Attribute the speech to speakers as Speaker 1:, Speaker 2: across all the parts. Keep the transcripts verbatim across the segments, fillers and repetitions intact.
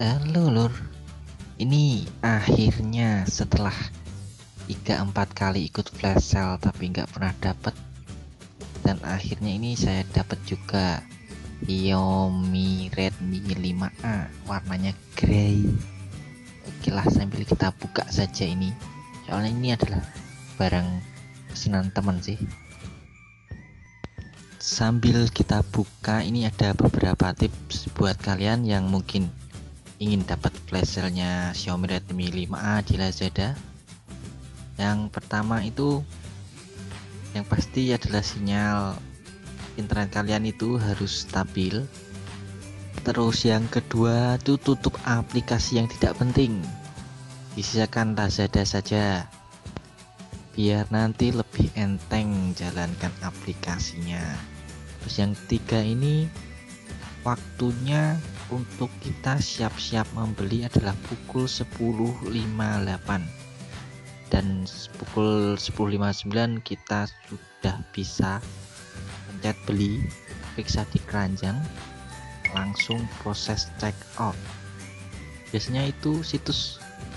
Speaker 1: Halo Lur, ini akhirnya setelah tiga empat kali ikut flash sale tapi nggak pernah dapet, dan akhirnya ini saya dapat juga Xiaomi Redmi lima A warnanya grey. Oke lah, sambil kita buka saja ini, soalnya ini adalah barang pesanan teman sih. Sambil kita buka, ini ada beberapa tips buat kalian yang mungkin ingin dapat flash sale-nya Xiaomi Redmi lima A di Lazada. Yang pertama itu, yang pasti adalah sinyal internet kalian itu harus stabil. Terus yang kedua itu, tutup aplikasi yang tidak penting, disisakan Lazada saja biar nanti lebih enteng jalankan aplikasinya. Terus yang ketiga ini, waktunya untuk kita siap-siap membeli adalah pukul sepuluh lima puluh delapan, dan pukul sepuluh lima puluh sembilan kita sudah bisa pencet beli, periksa di keranjang, langsung proses check out. Biasanya itu situs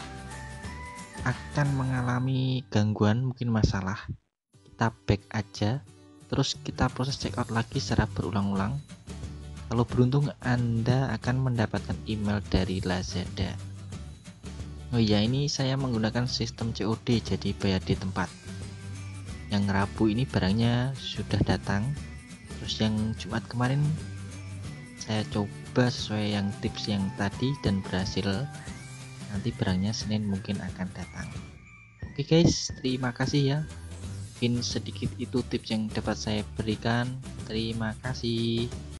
Speaker 1: akan mengalami gangguan, mungkin masalah, kita back aja, terus kita proses check out lagi secara berulang-ulang. Kalau beruntung, Anda akan mendapatkan email dari Lazada. Oh iya, ini saya menggunakan sistem C O D, jadi bayar di tempat. Yang Rabu ini barangnya sudah datang. Terus yang Jumat kemarin saya coba sesuai yang tips yang tadi dan berhasil. Nanti barangnya Senin mungkin akan datang. Oke guys, terima kasih ya. Mungkin sedikit itu tips yang dapat saya berikan. Terima kasih.